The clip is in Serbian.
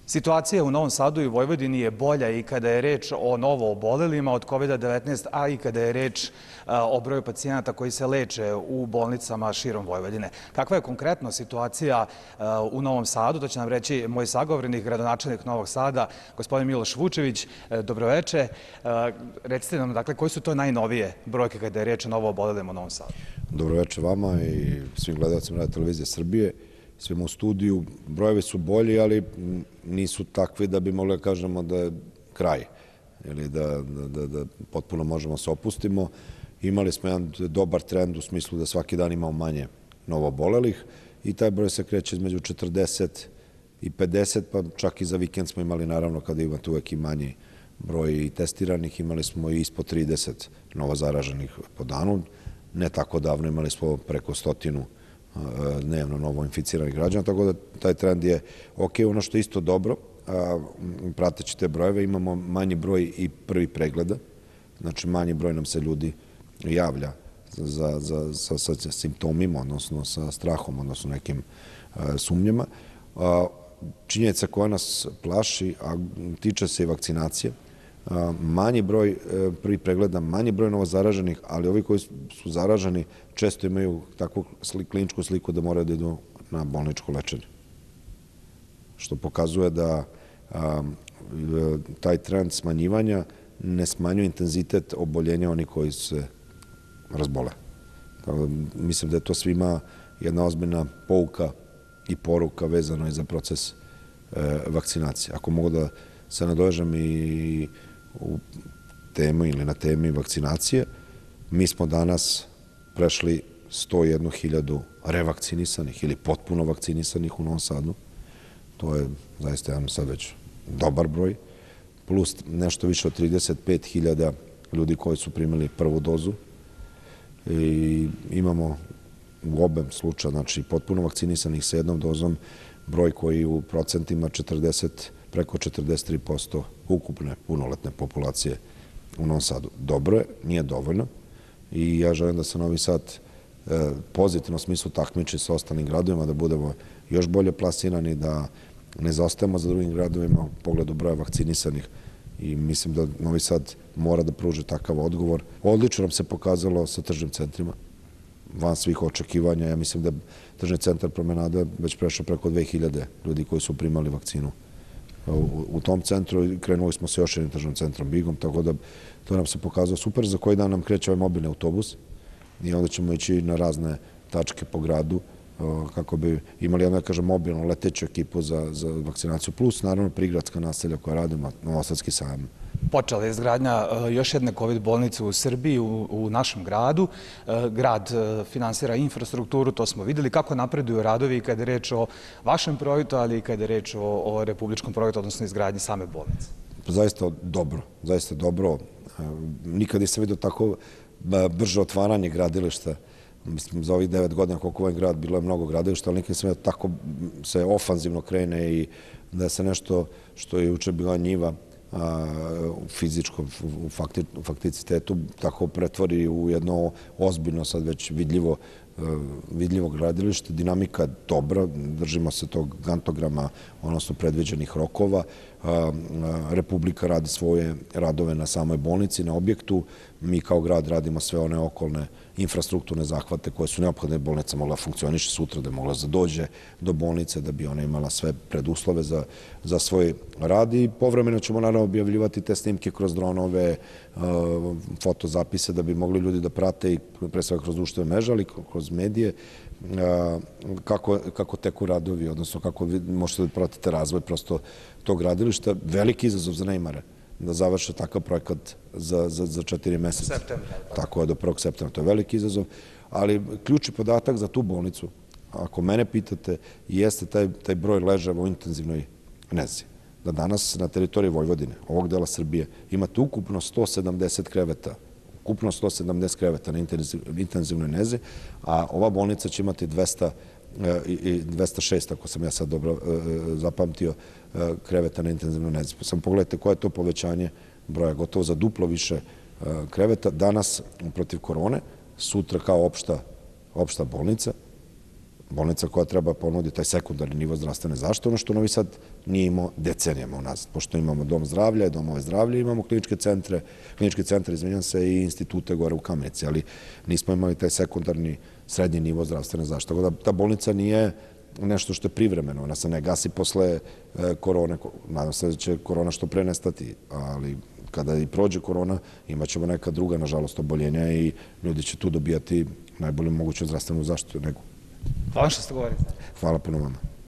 Situacija u Novom Sadu i Vojvodini je bolja i kada je reč o novoobolelima od COVID-19, a i kada je reč o broju pacijenata koji se leče u bolnicama širom Vojvodine. Kakva je konkretno situacija u Novom Sadu? To će nam reći moj sagovornik, gradonačelnik Novog Sada, gospodin Miloš Vučević. Dobroveče. Recite nam, dakle, koji su to najnovije brojke kada je reč o novoobolelima u Novom Sadu? Dobroveče vama i svim gledalcima Radio Televizije Srbije, svima u studiju. Brojevi su bolji, ali nisu takvi da bi mogli da kažemo da je kraj ili da potpuno možemo se opustimo. Imali smo jedan dobar trend u smislu da svaki dan imamo manje novoobolelih i taj broj se kreće između 40 i 50, pa čak i za vikend smo imali, naravno, kada imate uvek i manji broj i testiranih, imali smo i ispod 30 novozaraženih po danu. Ne tako davno imali smo preko 100 dnevno novo inficiranih građana, tako da taj trend je ok. Ono što je isto dobro, prateći te brojeve, imamo manji broj i prvi pregleda, znači manji broj nam se ljudi javlja sa simptomima, odnosno sa strahom, odnosno nekim sumnjama. Činjenica koja nas plaši, a tiče se i vakcinacije, manji broj prvi pregleda, manji broj novozaraženih, ali ovi koji su zaraženi često imaju takvu kliničku sliku da moraju da idu na bolničko lečenje. Što pokazuje da taj trend smanjivanja ne smanjuje intenzitet oboljenja onih koji se razbole. Mislim da je to svima jedna ozbiljna pouka i poruka vezano i za proces vakcinacije. Ako mogu da se nadovežem i u temu ili na temi vakcinacije, mi smo danas prešli 101.000 revakcinisanih ili potpuno vakcinisanih u Novom Sadu. To je zaista jedan sad već dobar broj, plus nešto više od 35.000 ljudi koji su primili prvu dozu. I imamo u obem slučaja, znači potpuno vakcinisanih sa jednom dozom, broj koji u procentima preko 43% ukupne punoletne populacije u Novom Sadu. Dobro je, nije dovoljno i ja želim da se Novi Sad pozitivno smislu takmiči sa ostalim gradovima, da budemo još bolje plasirani, da ne zaostajemo za drugim gradovima u pogledu broja vakcinisanih i mislim da Novi Sad mora da pruži takav odgovor. Odlično nam se pokazalo sa tržnim centrima, van svih očekivanja. Ja mislim da tržni centar Promenada već prešao preko 2000 ljudi koji su primali vakcinu u tom centru i krenuli smo sa još jednim tržnim centrom Bigom, tako da to nam se pokazalo super. Za koji dan nam kreće ovaj mobilni autobus i onda ćemo ići na razne tačke po gradu kako bi imali, da kažem, mobilnu leteću ekipu za vakcinaciju, plus naravno prigradska naselja koja radimo, Novosadski sajam. Počela je izgradnja još jedne COVID bolnice u Srbiji, u našem gradu. Grad finansira infrastrukturu, to smo videli. Kako napreduju radovi kada je reč o vašem projektu, ali i kada je reč o republičkom projektu, odnosno izgradnji same bolnice? Zaista dobro, zaista dobro. Nikad nisam vidio tako brže otvaranje gradilišta. Mislim, za ovih 9 godina koliko ovaj grad bilo je mnogo gradilišta, ali nikad nisam vidio tako se ofanzivno krene i da se nešto što je juče bila njiva u fizičkom, u fakticitetu, tako pretvori u jedno ozbiljno, sad već vidljivo gradilište. Dinamika dobra, držimo se tog gantograma, odnosno predviđenih rokova. Republika radi svoje radove na samoj bolnici, na objektu. Mi kao grad radimo sve one okolne infrastrukturne zahvate koje su neophodne da bolnica mogla funkcioniše sutra, da je mogla da dođe do bolnice, da bi ona imala sve preduslove za svoj rad i povremeno ćemo naravno objavljivati te snimke kroz dronove, fotozapise da bi mogli ljudi da prate i pre svega kroz društvene mreže, ali kroz medije kako teku radovi, odnosno kako možete da pratite razvoj prosto tog gradilišta. Veliki izazov za Neymare da završe takav projekat za 4 meseca. Tako je, do 1. septembra. To je veliki izazov, ali ključni podatak za tu bolnicu, ako mene pitate, jeste taj broj ležajeva u intenzivnoj nezi. Da danas na teritoriji Vojvodine, ovog dela Srbije, imate ukupno 170 kreveta, na intenzivnoj nezi, a ova bolnica će imati 206, ako sam ja sad dobro zapamtio, kreveta na intenzivnoj nezi. Samo pogledajte koje je to povećanje broja, gotovo za duplo više kreveta. Danas protiv korone, sutra kao opšta bolnica, bolnica koja treba ponuditi taj sekundarni nivo zdravstvene zaštite, ono što Novi Sad nije imao decenijama unazad, pošto imamo dom zdravlja, domove zdravlja, imamo kliničke centre, i institute gore u Kamenici, ali nismo imali taj sekundarni srednji nivo zdravstvene zaštite. Tako da ta bolnica nije nešto što je privremeno, ona se ne gasi posle korone, nadam se da će korona što pre nestati, ali kada i prođe korona, imat ćemo neka druga, nažalost, oboljenja i ljudi će tu dobijati najbolju moguću zdravstvenu zaštitu. Hvala što ste govorili. Hvala puno vama.